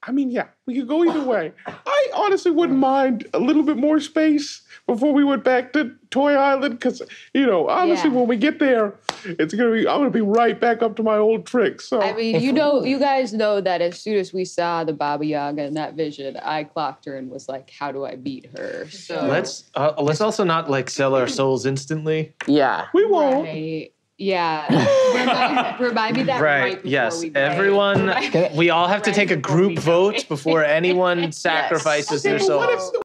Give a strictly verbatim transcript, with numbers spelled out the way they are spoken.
I mean, yeah, we could go either way. I honestly wouldn't mind a little bit more space before we went back to Toy Island, because, you know, honestly, yeah. when we get there, it's gonna be, I'm gonna be right back up to my old tricks. So I mean, you know, you guys know that as soon as we saw the Baba Yaga in that vision, I clocked her and was like, how do I beat her? So let's uh, let's also not like sell our souls instantly. Yeah, we won't. Right. Yeah, remind, remind me that right, right before yes. we play. Everyone, Right. we all have to Right take a group vote before anyone sacrifices okay, their but soul. what if